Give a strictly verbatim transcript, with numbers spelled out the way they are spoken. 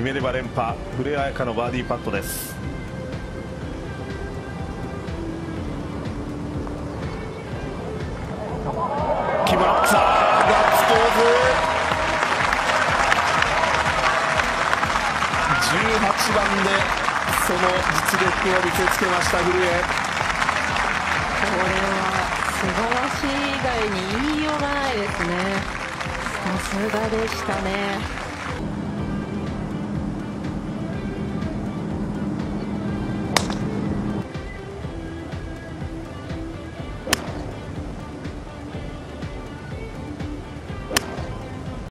決めれば連覇、古江彩佳のバーディーパットです。決まった、ガッツポーズ。じゅうはちばんでその実力を見せつけました古江。 これは素晴らしい以外に言いようがないですね。さすがでしたね。